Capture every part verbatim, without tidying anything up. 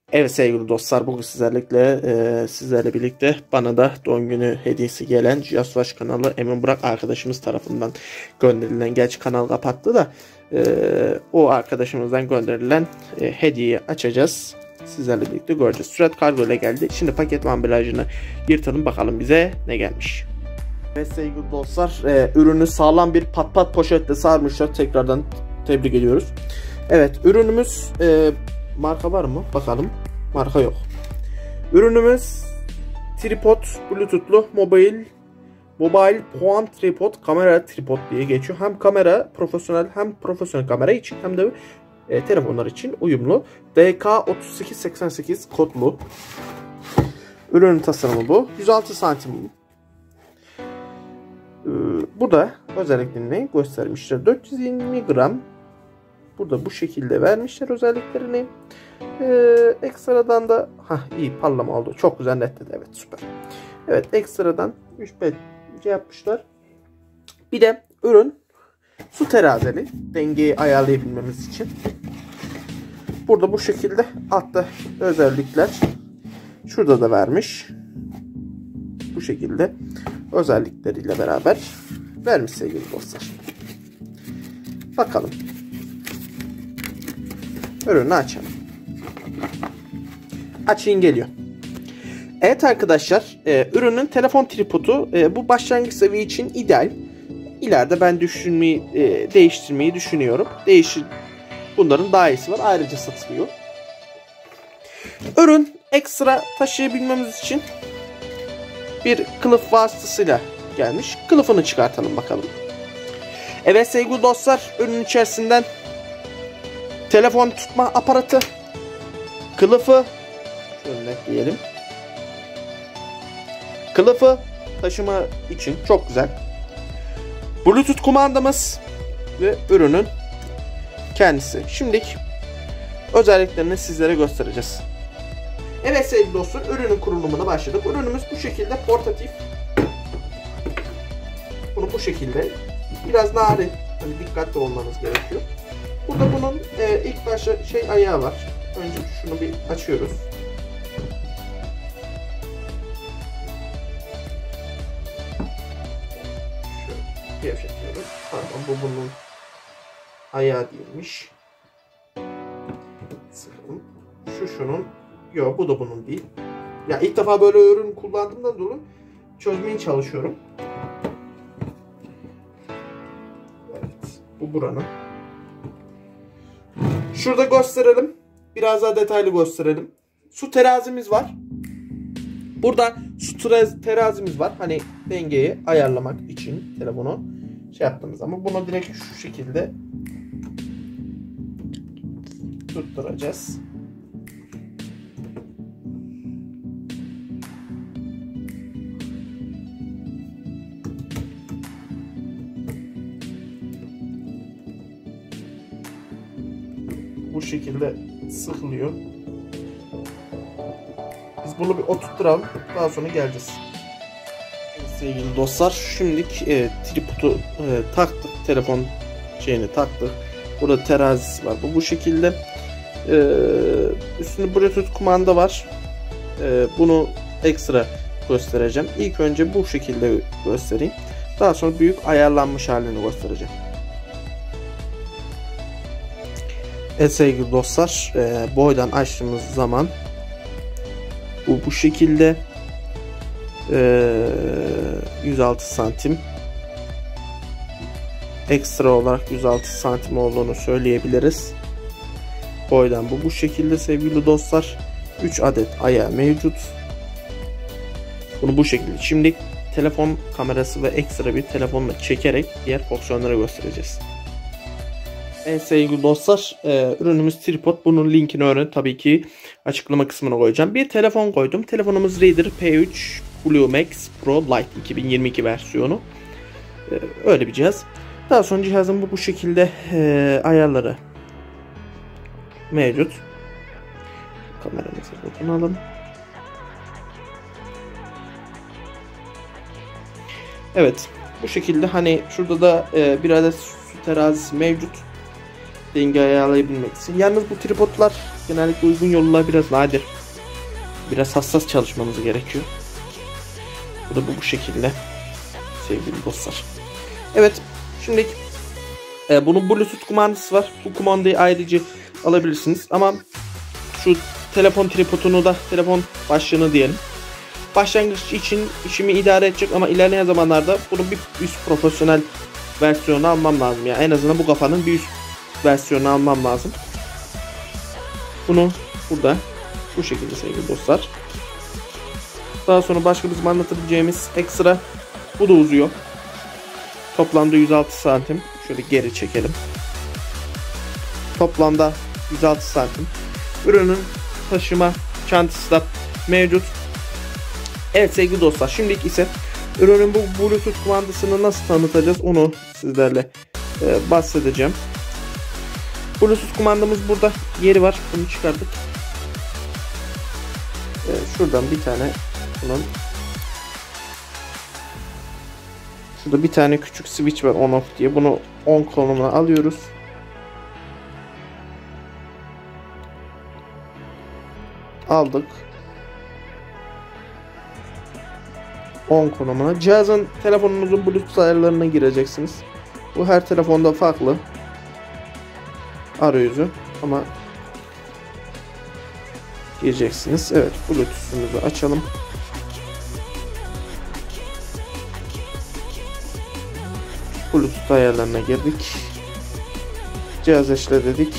Evet sevgili dostlar, bugün sizlerle e, sizlerle birlikte bana da doğum günü hediyesi gelen Jasvaş kanalı Emin Burak arkadaşımız tarafından gönderilen, gerçi kanal kapattı da e, o arkadaşımızdan gönderilen e, hediyeyi açacağız. Sizlerle birlikte göreceğiz. Sürat kargo ile geldi. Şimdi paket ambalajını yırtalım, bakalım bize ne gelmiş. Evet sevgili dostlar, e, ürünü sağlam bir pat pat poşetle sarmışlar. Tekrardan tebrik ediyoruz. Evet, ürünümüz e, marka var mı? Bakalım. Marka yok. Ürünümüz tripod, bluetoothlu mobil mobile puan tripod, kamera tripod diye geçiyor. Hem kamera profesyonel, hem profesyonel kamera için hem de e, telefonlar için uyumlu. D K otuz sekiz seksen sekiz kodlu. Ürünün tasarımı bu. yüz altı santim. Ee, burada özelliklerini göstermişler. dört yüz yirmi gram. Burada bu şekilde vermişler özelliklerini. Ee, ekstradan da ha iyi parlama oldu. Çok güzel netledi. Evet, süper. Evet, ekstradan üç beş şey yapmışlar. Bir de ürün su terazili. Dengeyi ayarlayabilmemiz için. Burada bu şekilde altta özellikler. Şurada da vermiş. Bu şekilde özellikleriyle beraber vermiş sevgili dostlar. Bakalım. Ürünü açalım. Açayım geliyor. Evet arkadaşlar, e, ürünün telefon tripodu e, bu başlangıç seviye için ideal. İleride ben düşünmeyi, e, değiştirmeyi düşünüyorum. Değişir. Bunların daha iyisi var. Ayrıca satılıyor. Ürün ekstra taşıyabilmemiz için bir kılıf vasıtasıyla gelmiş. Kılıfını çıkartalım bakalım. Evet sevgili dostlar, ürünün içerisinden telefon tutma aparatı, kılıfı, şöyle diyelim, kılıfı taşıma için çok güzel. Bluetooth kumandamız ve ürünün kendisi. Şimdilik özelliklerini sizlere göstereceğiz. Evet sevgili dostlar, ürünün kurulumuna başladık. Ürünümüz bu şekilde portatif. Bunu bu şekilde biraz narin, hani dikkatli olmanız gerekiyor. Burada bunun e, ilk başta şey ayağı var. Önce şunu bir açıyoruz. Şöyle gevşetiyoruz. Pardon, bu bunun ayağı değilmiş. Sıkalım. Şu şunun. Yok, bu da bunun değil. Ya ilk defa böyle ürün kullandığımdan dolayı çözmeye çalışıyorum. Evet, bu buranın. Şurada gösterelim. Biraz daha detaylı gösterelim. Su terazimiz var. Burada su terazimiz var. Hani dengeyi ayarlamak için telefonu şey yaptığımız zaman bunu direkt şu şekilde tutturacağız. Bu şekilde sıkılıyor. Biz bunu bir oturtturalım. Daha sonra geleceğiz. Sevgili dostlar, şimdilik e, tripodu e, taktık. Telefon şeyini taktık. Burada terazisi var. Bu bu şekilde. E, üstünde Bluetooth kumanda var. E, bunu ekstra göstereceğim. İlk önce bu şekilde göstereyim. Daha sonra büyük ayarlanmış halini göstereceğim. Evet sevgili dostlar, e, boydan açtığımız zaman bu bu şekilde e, yüz altı santim, ekstra olarak yüz altı santim olduğunu söyleyebiliriz. Boydan bu bu şekilde sevgili dostlar. üç adet ayağı mevcut. Bunu bu şekilde. Şimdi telefon kamerası ve ekstra bir telefonla çekerek diğer fonksiyonları göstereceğiz. Evet sevgili dostlar, e, ürünümüz tripod. Bunun linkini öğren tabii ki açıklama kısmına koyacağım. Bir telefon koydum. Telefonumuz Reader P üç Blue Max Pro Lite iki bin yirmi iki versiyonu. E, öyle bir cihaz. Daha sonra cihazın bu bu şekilde e, ayarları mevcut. Kameramızı buradan alalım. Evet, bu şekilde hani şurada da e, bir adet su terazisi mevcut. denge ayarlayabilmek için. Yalnız bu tripodlar genellikle uygun yollar biraz nadir. Biraz hassas çalışmanız gerekiyor. Bu da bu, bu şekilde sevgili dostlar. Evet, şimdi e, bunun Bluetooth kumandası var. Bu kumandayı ayrıca alabilirsiniz ama şu telefon tripodunu da telefon başlığını diyelim. Başlangıç için işimi idare edecek ama ilerleyen zamanlarda bunun bir üst profesyonel versiyonu almam lazım. Yani en azından bu kafanın bir üst versiyonu almam lazım. Bunu burada bu şekilde sevgili dostlar. Daha sonra başka bizim anlatabileceğimiz ekstra, bu da uzuyor. Toplamda yüz altı santim. Şöyle geri çekelim. Toplamda yüz altı santim. Ürünün taşıma çantası da mevcut. Evet sevgili dostlar, şimdilik ise ürünün bu Bluetooth kumandasını nasıl tanıtacağız onu sizlerle e, bahsedeceğim. Bluetooth kumandamız burada, yeri var. Bunu çıkardık. E, şuradan bir tane bunun şurada bir tane küçük switch var, on off diye. Bunu on konumuna alıyoruz. Aldık. on konumuna. Cihazın, telefonunuzun Bluetooth ayarlarına gireceksiniz. Bu her telefonda farklı arayüzü ama gireceksiniz. Evet, Bluetooth'umuzu açalım. Bluetooth ayarlarına girdik. Cihaz eşle dedik.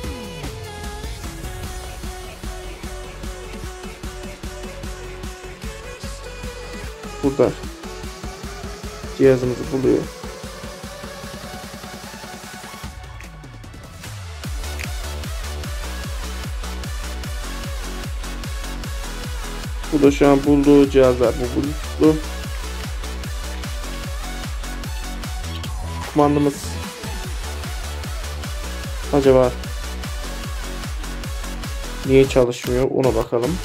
Burada cihazımızı buluyor. Bu da şu an bulduğu cihazlar, bu Bluetooth'lu. Kumandamız acaba niye çalışmıyor ona bakalım.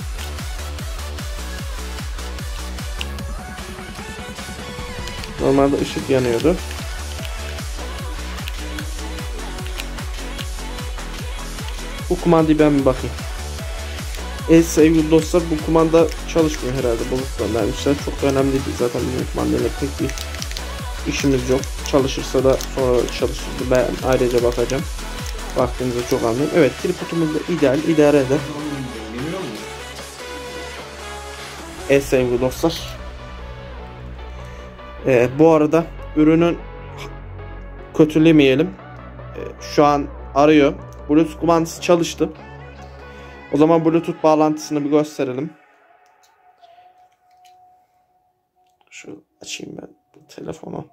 Normalde ışık yanıyordu. Bu kumandayı ben bir bakayım. Evet sevgili dostlar, bu kumanda çalışmıyor herhalde. Bluetooth'tan vermişler. Çok da önemli değil zaten, bizim kumandayla pek bir işimiz yok. Çalışırsa da sonra çalışır. Ben ayrıca bakacağım. Vaktinizi çok almayayım. Evet, tripodumuz da ideal, idare eder. Evet sevgili dostlar. Ee, bu arada ürünün kötülemeyelim. Ee, şu an arıyor. Bluetooth kumandası çalıştı. O zaman Bluetooth bağlantısını bir gösterelim. Şu açayım ben bu telefonu.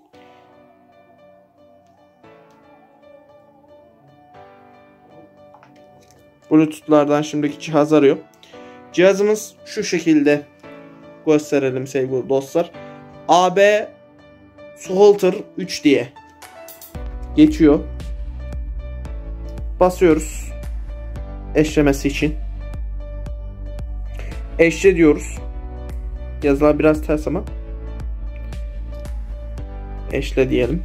Bluetooth'lardan şimdiki cihaz arıyor. Cihazımız şu şekilde, gösterelim sevgili dostlar. A B Sholter üç diye geçiyor. Basıyoruz eşlemesi için. Eşle diyoruz. Yazılar biraz ters ama eşle diyelim.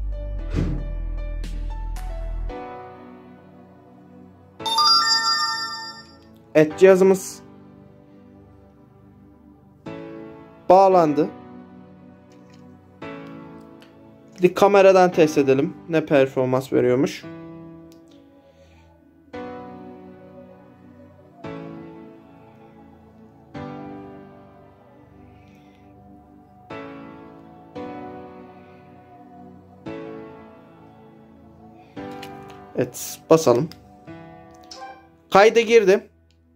Evet, cihazımız bağlandı. Bir kameradan test edelim ne performans veriyormuş. Evet, basalım. Kayda girdi.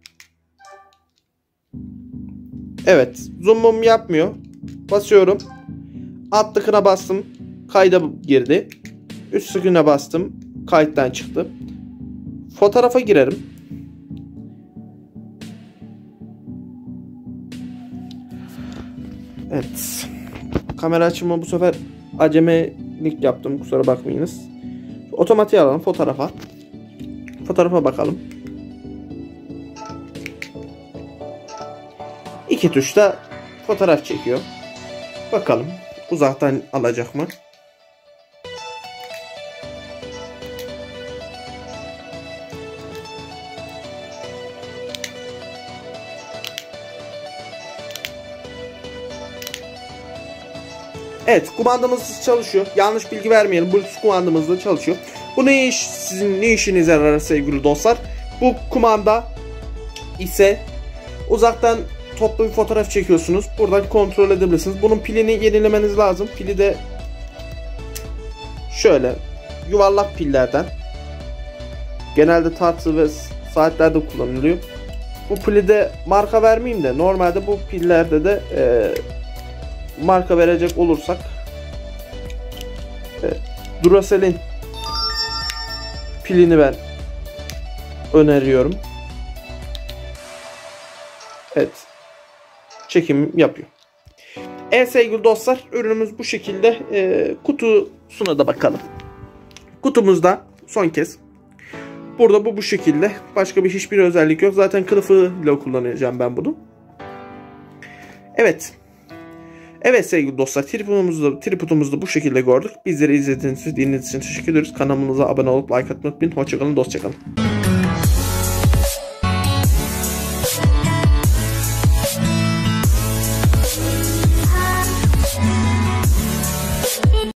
Evet, zoom'um yapmıyor. Basıyorum. Alt tıkına bastım. Kayda girdi. Üst tıkına bastım. Kayıttan çıktı. Fotoğrafa girerim. Evet. Kamera açımı bu sefer acemilik yaptım. Kusura bakmayınız. Otomatiğe alalım fotoğrafa. Fotoğrafa bakalım. İki tuşta fotoğraf çekiyor. Bakalım uzaktan alacak mı? Evet, kumandamız çalışıyor. Yanlış bilgi vermeyelim. Bluetooth kumandamız da çalışıyor. Bu ne iş, sizin ne işinize yarar sevgili dostlar? Bu kumanda ise uzaktan toplu bir fotoğraf çekiyorsunuz. Buradan kontrol edebilirsiniz. Bunun pilini yenilemeniz lazım. Pili de şöyle yuvarlak pillerden. Genelde tartı ve saatlerde kullanılıyor. Bu pili de marka vermeyeyim de normalde bu pillerde de e, marka verecek olursak e, Duracell'in pilini ben öneriyorum. Evet. Çekim yapıyor. Evet sevgili dostlar, ürünümüz bu şekilde. E, kutusuna da bakalım. Kutumuzda son kez burada bu bu şekilde. Başka bir hiçbir özellik yok. Zaten kılıfıyla kullanacağım ben bunu. Evet. Evet sevgili dostlar, tripodumuzu, tripodumuzu bu şekilde gördük. Bizleri izlediğiniz için, dinlediğiniz için teşekkür ederiz. Kanalımıza abone olup like atmayı unutmayın. Hoşçakalın, dostçakalın.